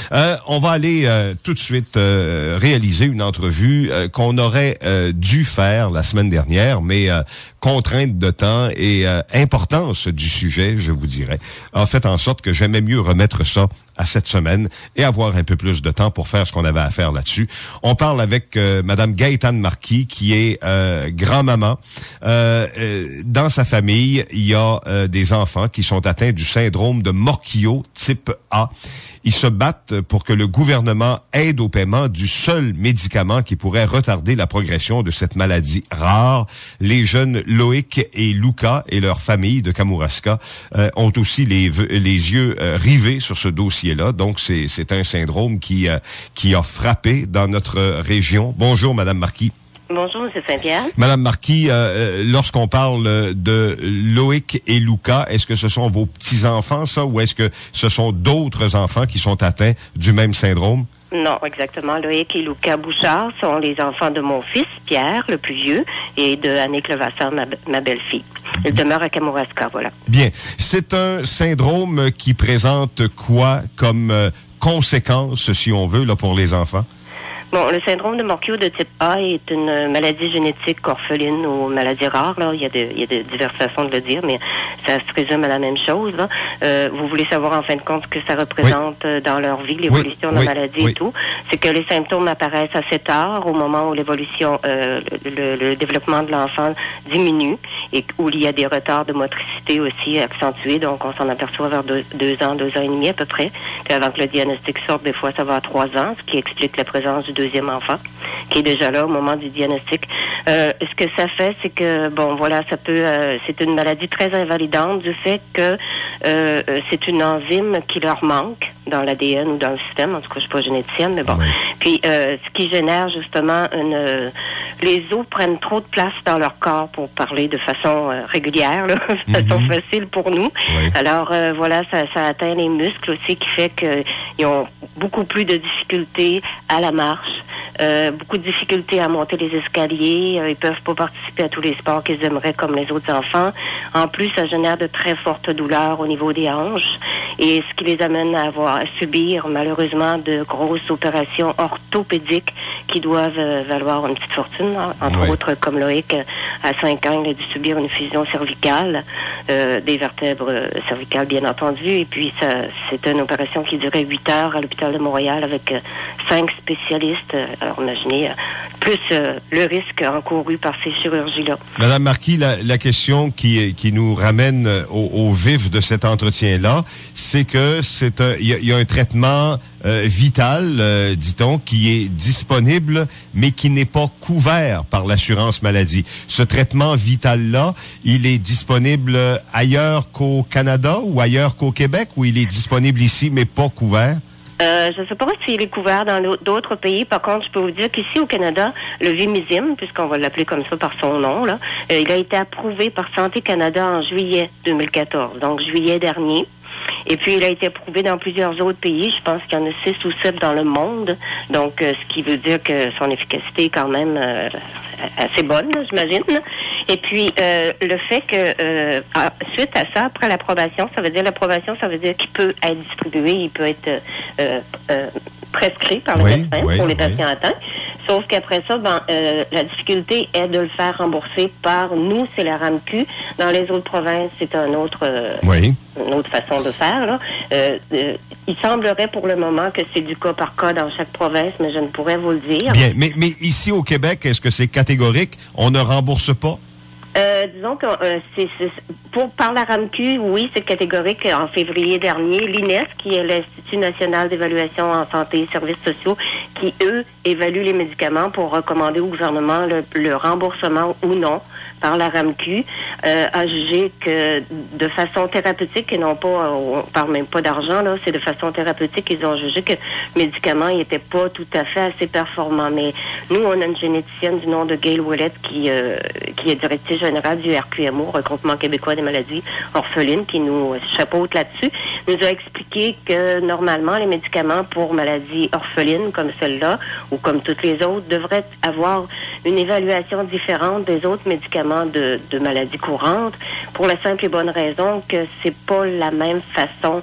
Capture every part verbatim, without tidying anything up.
Euh, on va aller euh, tout de suite euh, réaliser une entrevue euh, qu'on aurait euh, dû faire la semaine dernière, mais euh, contrainte de temps et euh, importance du sujet, je vous dirais, a fait en sorte que j'aimais mieux remettre ça à cette semaine et avoir un peu plus de temps pour faire ce qu'on avait à faire là-dessus. On parle avec euh, Madame Gaëtane Marquis, qui est euh, grand-maman. Euh, euh, dans sa famille, il y a euh, des enfants qui sont atteints du syndrome de Morquio type A. Ils se battent pour que le gouvernement aide au paiement du seul médicament qui pourrait retarder la progression de cette maladie rare. Les jeunes Loïc et Luca et leur famille de Kamouraska euh, ont aussi les, les yeux euh, rivés sur ce dossier-là. Donc, c'est, c'est un syndrome qui, euh, qui a frappé dans notre région. Bonjour, Madame Marquis. Bonjour, M. Saint-Pierre. Madame Marquis, euh, lorsqu'on parle de Loïc et Luca, est-ce que ce sont vos petits-enfants, ça, ou est-ce que ce sont d'autres enfants qui sont atteints du même syndrome? Non, exactement. Loïc et Luca Bouchard sont les enfants de mon fils, Pierre, le plus vieux, et de Annick Levasseur, ma, ma belle-fille. Ils demeurent à Kamouraska, voilà. Bien. C'est un syndrome qui présente quoi comme euh, conséquence, si on veut, là, pour les enfants? Bon, le syndrome de Morquio de type A est une maladie génétique orpheline ou maladie rare. Là, il y a de, il y a de diverses façons de le dire, mais ça se résume à la même chose. Là. Euh, vous voulez savoir en fin de compte ce que ça représente oui. dans leur vie, l'évolution oui. de la maladie oui. et tout. C'est que les symptômes apparaissent assez tard, au moment où l'évolution, euh, le, le développement de l'enfant diminue et où il y a des retards de motricité aussi accentués. Donc, on s'en aperçoit vers deux, deux ans, deux ans et demi à peu près. Puis avant que le diagnostic sorte, des fois, ça va à trois ans, ce qui explique la présence du deuxième enfant, qui est déjà là au moment du diagnostic. Euh, ce que ça fait, c'est que, bon, voilà, ça peut, euh, c'est une maladie très invalidante du fait que euh, c'est une enzyme qui leur manque dans l'A D N ou dans le système. En tout cas, je suis pas généticienne, mais bon. Oui. Puis, euh, ce qui génère justement une... Euh, les os prennent trop de place dans leur corps, pour parler de façon euh, régulière, là, de façon mm-hmm. facile pour nous. Oui. Alors, euh, voilà, ça, ça atteint les muscles aussi, qui fait qu'ils ont beaucoup plus de difficultés à la marche. Euh, beaucoup de difficultés à monter les escaliers. Euh, ils peuvent pas participer à tous les sports qu'ils aimeraient comme les autres enfants. En plus, ça génère de très fortes douleurs au niveau des hanches, et ce qui les amène à avoir à subir malheureusement de grosses opérations orthopédiques qui doivent euh, valoir une petite fortune. Hein. Entre oui. autres, comme Loïc, à cinq ans, il a dû subir une fusion cervicale, euh, des vertèbres cervicales bien entendu, et puis ça, c'est une opération qui durait huit heures à l'hôpital de Montréal avec euh, cinq spécialistes. Alors, imaginez, euh, plus euh, le risque encouru par ces chirurgies-là. Madame Marquis, la, la question qui, qui nous ramène au, au vif de cet entretien-là, c'est que c'est un, il y, y a un traitement euh, vital, euh, dit-on, qui est disponible, mais qui n'est pas couvert par l'assurance maladie. Ce traitement vital-là, il est disponible ailleurs qu'au Canada ou ailleurs qu'au Québec, ou il est disponible ici, mais pas couvert? Euh, je ne sais pas s'il est couvert dans d'autres pays. Par contre, je peux vous dire qu'ici au Canada, le Vimizim, puisqu'on va l'appeler comme ça par son nom, là, euh, il a été approuvé par Santé Canada en juillet deux mille quatorze, donc juillet dernier. Et puis, il a été approuvé dans plusieurs autres pays. Je pense qu'il y en a six ou sept dans le monde. Donc, euh, ce qui veut dire que son efficacité est quand même euh, assez bonne, là, j'imagine. Et puis, euh, le fait que, euh, suite à ça, après l'approbation, ça veut dire l'approbation, ça veut dire qu'il peut être distribué, il peut être euh, euh, prescrit par le oui, médecin oui, pour les oui. patients atteints. Sauf qu'après ça, ben, euh, la difficulté est de le faire rembourser par nous, c'est la R A M Q. Dans les autres provinces, c'est un autre, euh, oui. une autre façon de faire. Là. Euh, euh, il semblerait pour le moment que c'est du cas par cas dans chaque province, mais je ne pourrais vous le dire. Bien, mais, mais ici au Québec, est-ce que c'est catégorique? On ne rembourse pas? Euh, disons que euh, c'est, c'est pour par la R A M Q, oui, c'est catégorique. En février dernier, l'I N E S, qui est l'Institut national d'évaluation en santé et services sociaux, qui, eux, évaluent les médicaments pour recommander au gouvernement le, le remboursement ou non par la R A M Q, euh, a jugé que de façon thérapeutique, et non pas, on parle même pas d'argent, là, c'est de façon thérapeutique, ils ont jugé que le médicament n'était pas tout à fait assez performant. Mais nous, on a une généticienne du nom de Gail Ouellette qui, euh, qui est directrice générale du R Q M O, Regroupement québécois des maladies orphelines, qui nous chapeaute là-dessus, nous a expliqué que normalement, les médicaments pour maladies orphelines comme celle-là, ou comme toutes les autres, devraient avoir une évaluation différente des autres médicaments de, de maladies courantes, pour la simple et bonne raison que c'est pas la même façon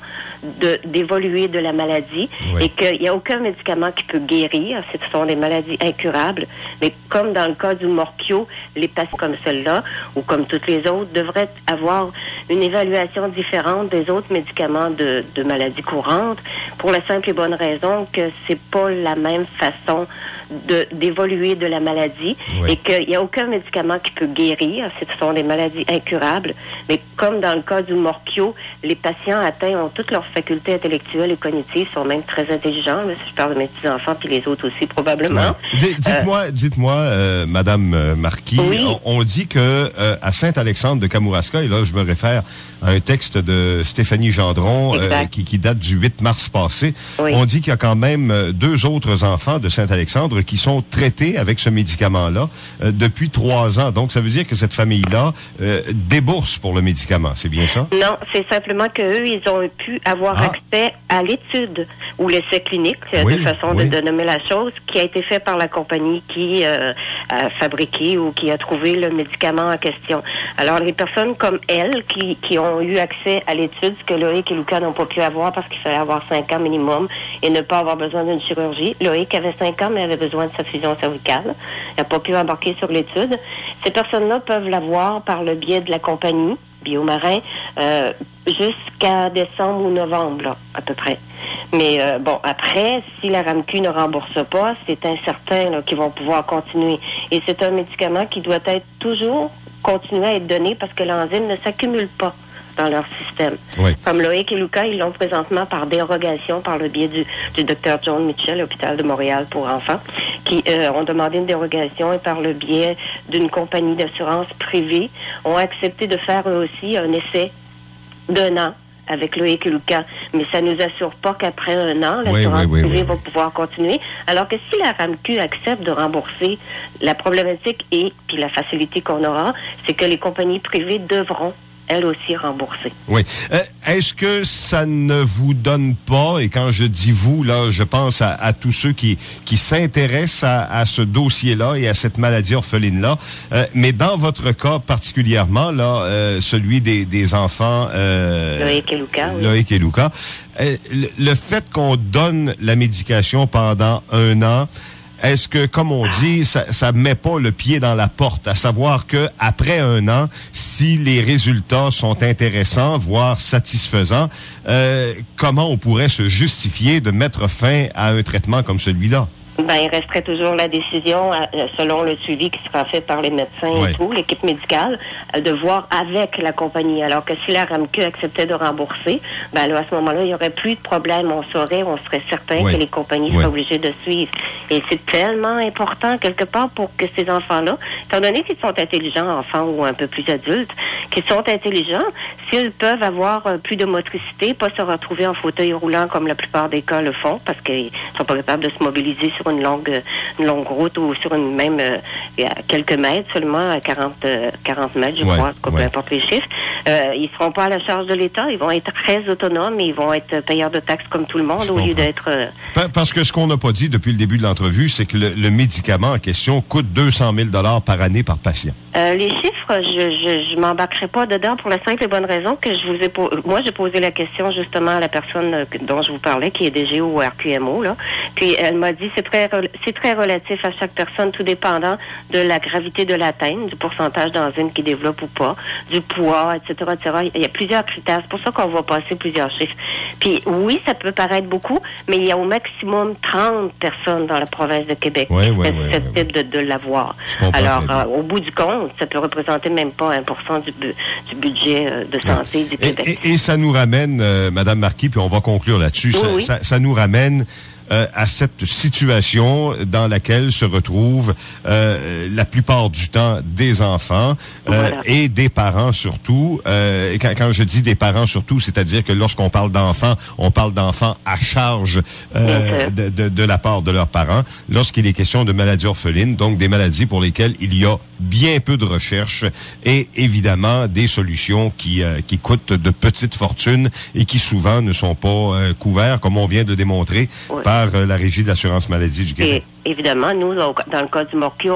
de, d'évoluer de la maladie oui. et qu'il n'y a aucun médicament qui peut guérir. Ce sont des maladies incurables. Mais comme dans le cas du morchio, les patients comme celle-là ou comme toutes les autres devraient avoir une évaluation différente des autres médicaments de, de maladies courantes pour la simple et bonne raison que c'est pas la même façon de, d'évoluer de la maladie oui. et qu'il n'y a aucun médicament qui peut guérir. Ce sont des maladies incurables. Mais comme dans le cas du morchio, les patients atteints ont toutes leurs facultés intellectuelles et cognitives, sont même très intelligents. Là, si je parle de mes petits-enfants, puis les autres aussi, probablement. Oui. D- dites-moi, euh, dites-moi euh, Madame Marquis, oui. on, on dit que euh, à Saint-Alexandre de Kamouraska, et là je me réfère à un texte de Stéphanie Gendron euh, qui, qui date du huit mars passé, oui. on dit qu'il y a quand même deux autres enfants de Saint-Alexandre qui sont traités avec ce médicament-là euh, depuis trois ans. Donc, ça veut dire que cette famille-là euh, débourse pour le médicament. C'est bien ça? Non, c'est simplement qu'eux, ils ont pu avoir ah. accès à l'étude ou l'essai clinique, oui, de façon oui. de, de nommer la chose, qui a été fait par la compagnie qui euh, a fabriqué ou qui a trouvé le médicament en question. Alors, les personnes comme elles, qui, qui ont eu accès à l'étude, ce que Loïc et Lucas n'ont pas pu avoir parce qu'il fallait avoir cinq ans minimum et ne pas avoir besoin d'une chirurgie. Loïc avait cinq ans, mais avait besoin de sa fusion cervicale. Il n'a pas pu embarquer sur l'étude. Ces personnes-là peuvent l'avoir par le biais de la compagnie Biomarin euh, jusqu'à décembre ou novembre, là, à peu près. Mais euh, bon, après, si la RAMQ ne rembourse pas, c'est incertain là, qu'ils vont pouvoir continuer. Et c'est un médicament qui doit être toujours continué à être donné parce que l'enzyme ne s'accumule pas dans leur système. Oui. Comme Loïc et Lucas, ils l'ont présentement par dérogation par le biais du, du docteur John Mitchell, l'hôpital de Montréal pour enfants, qui euh, ont demandé une dérogation et par le biais d'une compagnie d'assurance privée, ont accepté de faire eux aussi un essai d'un an avec Loïc et Lucas, mais ça ne nous assure pas qu'après un an, l'assurance oui, oui, privée oui, va oui. pouvoir continuer. Alors que si la RAMQ accepte de rembourser, la problématique et puis la facilité qu'on aura, c'est que les compagnies privées devront elle aussi remboursée. Oui. Euh, est-ce que ça ne vous donne pas, et quand je dis vous, là, je pense à, à tous ceux qui, qui s'intéressent à, à ce dossier-là et à cette maladie orpheline-là, euh, mais dans votre cas particulièrement, là, euh, celui des, des enfants... Euh, Loïc et Lucas, oui. Loïc et Lucas, euh, le, le fait qu'on donne la médication pendant un an, est-ce que, comme on dit, ça, ça met pas le pied dans la porte, à savoir que après un an, si les résultats sont intéressants, voire satisfaisants, euh, comment on pourrait se justifier de mettre fin à un traitement comme celui-là? Ben, il resterait toujours la décision, euh, selon le suivi qui sera fait par les médecins oui. et tout, l'équipe médicale, euh, de voir avec la compagnie. Alors que si la RAMQ acceptait de rembourser, ben là, à ce moment-là, il n'y aurait plus de problème. On saurait, on serait certain oui. que les compagnies oui. seraient obligées de suivre. Et c'est tellement important, quelque part, pour que ces enfants-là, étant donné qu'ils sont intelligents, enfants ou un peu plus adultes, qu'ils sont intelligents, s'ils peuvent avoir euh, plus de motricité, pas se retrouver en fauteuil roulant comme la plupart des cas le font, parce qu'ils sont pas capables de se mobiliser sur une longue une longue route ou sur une même euh, à quelques mètres seulement, à quarante, euh, quarante mètres, je ouais, crois, peu ouais. importe les chiffres. Euh, ils seront pas à la charge de l'État, ils vont être très autonomes et ils vont être payeurs de taxes comme tout le monde, je au comprends. lieu d'être... Euh... Parce que ce qu'on n'a pas dit depuis le début de l'entrevue, c'est que le, le médicament en question coûte deux cent mille dollars par année par patient. Euh, les chiffres, je je, je m'embarquerai pas dedans pour la simple et bonne raison que je vous ai po- moi j'ai posé la question justement à la personne dont je vous parlais, qui est D G O ou R Q M O, là. Puis elle m'a dit c'est très c'est très relatif à chaque personne, tout dépendant de la gravité de l'atteinte, du pourcentage d'enzymes qui développe ou pas, du poids, et cetera, et cetera. Il y a plusieurs critères. C'est pour ça qu'on va passer plusieurs chiffres. Puis oui, ça peut paraître beaucoup, mais il y a au maximum trente personnes dans la province de Québec oui, qui oui, sont oui, susceptibles oui, oui. de, de l'avoir. Alors, euh, au bout du compte, ça peut représenter même pas un pour cent du, bu- du budget euh, de santé oui. du Québec. Et, et, et ça nous ramène, euh, Madame Marquis, puis on va conclure là-dessus, oui, ça, oui. Ça, ça nous ramène euh, à cette situation dans laquelle se retrouvent euh, la plupart du temps des enfants euh, voilà. et des parents surtout. Euh, et quand, quand je dis des parents surtout, c'est-à-dire que lorsqu'on parle d'enfants, on parle d'enfants à charge euh, de, de, de la part de leurs parents. Lorsqu'il est question de maladies orphelines, donc des maladies pour lesquelles il y a bien peu de recherche et évidemment des solutions qui euh, qui coûtent de petites fortunes et qui souvent ne sont pas euh, couverts, comme on vient de démontrer, oui. par euh, la Régie de l'assurance maladie du Québec. Et évidemment, nous, dans le cas du morchio, on a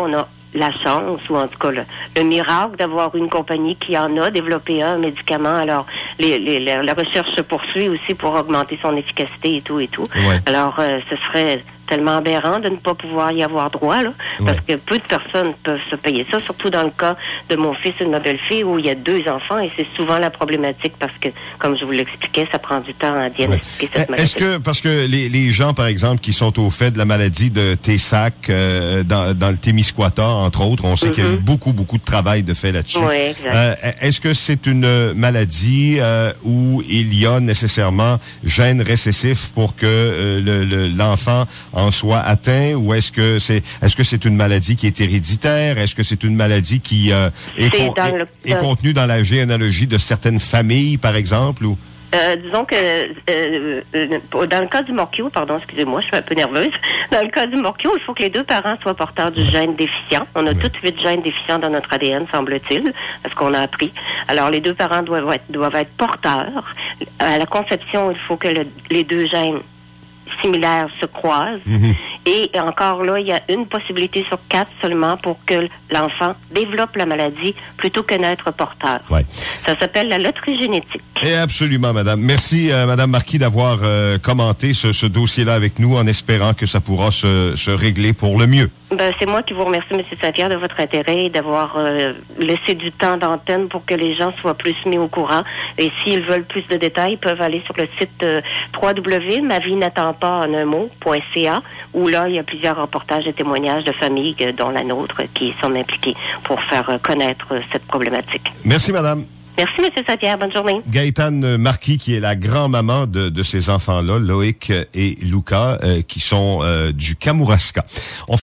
la chance, ou en tout cas le, le miracle d'avoir une compagnie qui en a développé un médicament. Alors, les, les, la, la recherche se poursuit aussi pour augmenter son efficacité et tout et tout. Ouais. Alors, euh, ce serait tellement aberrant de ne pas pouvoir y avoir droit, là, ouais. parce que peu de personnes peuvent se payer ça, surtout dans le cas de mon fils et de ma belle-fille où il y a deux enfants, et c'est souvent la problématique parce que, comme je vous l'expliquais, ça prend du temps à diagnostiquer ouais. cette maladie. Est-ce que, parce que les, les gens, par exemple, qui sont au fait de la maladie de Tay-Sachs, euh, dans, dans le Témiscouata, entre autres, on sait mm-hmm. qu'il y a eu beaucoup, beaucoup de travail de fait là-dessus. Oui, exact. Euh, est-ce que c'est une maladie euh, où il y a nécessairement gène récessif pour que euh, le, le, l'enfant en soit atteint, ou est-ce que c'est est-ce que c'est une maladie qui est héréditaire? Est-ce que c'est une maladie qui euh, est, con, dans est, le, est contenue dans la généalogie de certaines familles, par exemple, ou Euh, disons que euh, euh, dans le cas du Morquio, pardon, excusez-moi, je suis un peu nerveuse. Dans le cas du Morquio, il faut que les deux parents soient porteurs du gène déficient. On a ouais. tous huit gènes déficients dans notre A D N, semble-t-il, à ce qu'on a appris. Alors, les deux parents doivent être, doivent être porteurs. À la conception, il faut que le, les deux gènes similaires se croisent. Mm-hmm. Et encore là, il y a une possibilité sur quatre seulement pour que l'enfant développe la maladie plutôt que n'être porteur. Ouais. Ça s'appelle la loterie génétique. Et absolument, madame. Merci, euh, madame Marquis, d'avoir euh, commenté ce, ce dossier-là avec nous en espérant que ça pourra se, se régler pour le mieux. Ben, c'est moi qui vous remercie, M. Saint-Pierre, de votre intérêt et d'avoir euh, laissé du temps d'antenne pour que les gens soient plus mis au courant. Et s'ils veulent plus de détails, ils peuvent aller sur le site euh, w w w point ma vie n'attend pas en un mot point c a, où là, il y a plusieurs reportages et témoignages de familles, euh, dont la nôtre, qui sont impliquées pour faire euh, connaître euh, cette problématique. Merci, madame. Merci, M. Saint-Pierre. Bonne journée. Gaëtane Marquis, qui est la grand-maman de, de ces enfants-là, Loïc et Luca, euh, qui sont euh, du Kamouraska. On